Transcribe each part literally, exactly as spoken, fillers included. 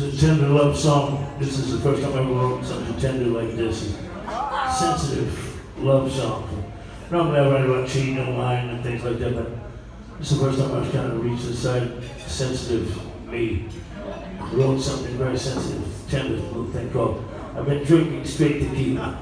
a tender love song. This is the first time I ever wrote something tender like this. Sensitive love song. Normally I write about cheating and lying and things like that, but this is the first time I was trying to reach the side sensitive me. I wrote something very sensitive, tender, a little thing called I've Been Drinking Straight Tequila.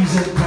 Ladies and